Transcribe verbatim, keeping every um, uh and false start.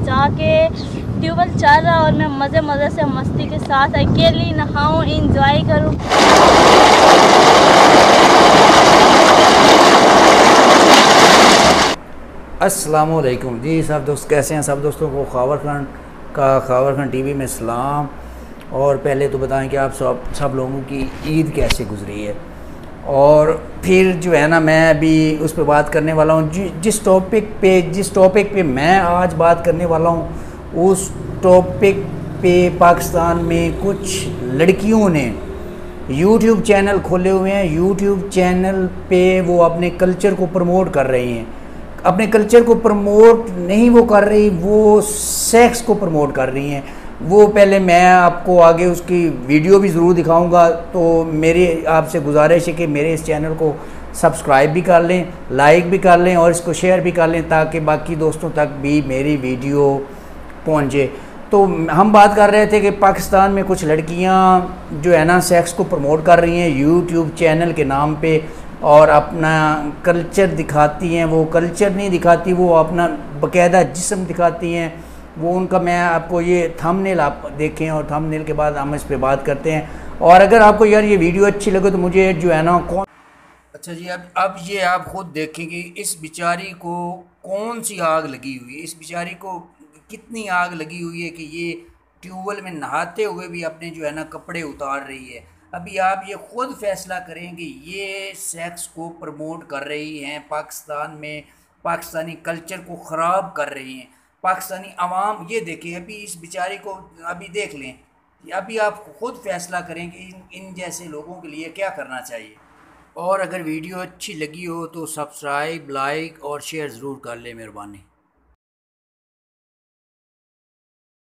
जाके ट्यूबवेल चल रहा और मैं मज़े मज़े से मस्ती के साथ अकेली नहाऊँ, इंजॉय करूँ। अस्सलामुअलैकुम जी सब दोस्त, कैसे हैं सब दोस्तों को खबर खान का खबर खान टीवी में सलाम। और पहले तो बताएं कि आप सब सब लोगों की ईद कैसे गुजरी है, और फिर जो है ना मैं अभी उस पर बात करने वाला हूँ। जि, जिस टॉपिक पे जिस टॉपिक पे मैं आज बात करने वाला हूँ उस टॉपिक पे पाकिस्तान में कुछ लड़कियों ने यूट्यूब चैनल खोले हुए हैं। यूट्यूब चैनल पे वो अपने कल्चर को प्रमोट कर रही हैं। अपने कल्चर को प्रमोट नहीं वो कर रही, वो सेक्स को प्रमोट कर रही हैं। वो पहले मैं आपको आगे उसकी वीडियो भी ज़रूर दिखाऊंगा। तो मेरी आपसे गुजारिश है कि मेरे इस चैनल को सब्सक्राइब भी कर लें, लाइक भी कर लें और इसको शेयर भी कर लें, ताकि बाकी दोस्तों तक भी मेरी वीडियो पहुंचे। तो हम बात कर रहे थे कि पाकिस्तान में कुछ लड़कियां जो है ना सेक्स को प्रमोट कर रही हैं यूट्यूब चैनल के नाम पे, और अपना कल्चर दिखाती हैं। वो कल्चर नहीं दिखाती, वो अपना बाकायदा जिस्म दिखाती हैं। वो उनका मैं आपको ये थंबनेल आप देखें और थंबनेल के बाद हम इस पे बात करते हैं। और अगर आपको यार ये वीडियो अच्छी लगे तो मुझे जो है ना कौन अच्छा जी अब अब ये आप खुद देखेंगे इस बेचारी को कौन सी आग लगी हुई है। इस बेचारी को कितनी आग लगी हुई है कि ये ट्यूबवेल में नहाते हुए भी अपने जो है ना कपड़े उतार रही है। अभी आप ये खुद फैसला करें कि ये सेक्स को प्रमोट कर रही हैं, पाकिस्तान में पाकिस्तानी कल्चर को ख़राब कर रही हैं। पाकिस्तानी अवाम ये देखें, अभी इस बेचारी को अभी देख लें। अभी आप खुद फैसला करें कि इन इन जैसे लोगों के लिए क्या करना चाहिए। और अगर वीडियो अच्छी लगी हो तो सब्सक्राइब, लाइक और शेयर ज़रूर कर लें, मेहरबानी।